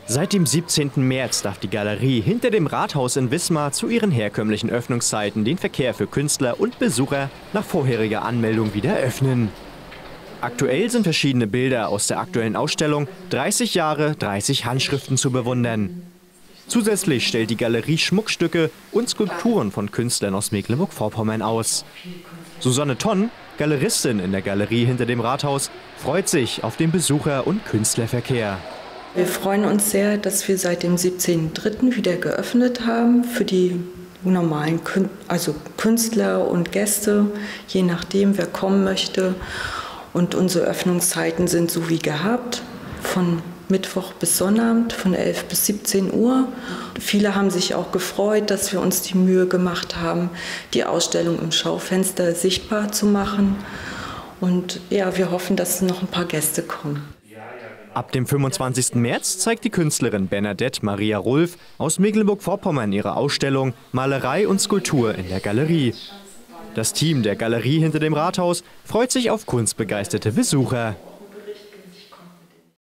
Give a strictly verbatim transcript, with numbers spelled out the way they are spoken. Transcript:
Seit dem siebzehnten März darf die Galerie hinter dem Rathaus in Wismar zu ihren herkömmlichen Öffnungszeiten den Verkehr für Künstler und Besucher nach vorheriger Anmeldung wieder öffnen. Aktuell sind verschiedene Bilder aus der aktuellen Ausstellung dreißig Jahre, dreißig Handschriften zu bewundern. Zusätzlich stellt die Galerie Schmuckstücke und Skulpturen von Künstlern aus Mecklenburg-Vorpommern aus. Susanne Tonn, Galeristin in der Galerie hinter dem Rathaus, freut sich auf den Besucher- und Künstlerverkehr. Wir freuen uns sehr, dass wir seit dem siebzehnten dritten wieder geöffnet haben für die normalen Kün also Künstler und Gäste, je nachdem, wer kommen möchte. Und unsere Öffnungszeiten sind so wie gehabt, von Mittwoch bis Sonnabend, von elf bis siebzehn Uhr. Viele haben sich auch gefreut, dass wir uns die Mühe gemacht haben, die Ausstellung im Schaufenster sichtbar zu machen. Und ja, wir hoffen, dass noch ein paar Gäste kommen. Ab dem fünfundzwanzigsten März zeigt die Künstlerin Bernadette Maria Rulf aus Mecklenburg-Vorpommern ihre Ausstellung Malerei und Skulptur in der Galerie. Das Team der Galerie hinter dem Rathaus freut sich auf kunstbegeisterte Besucher.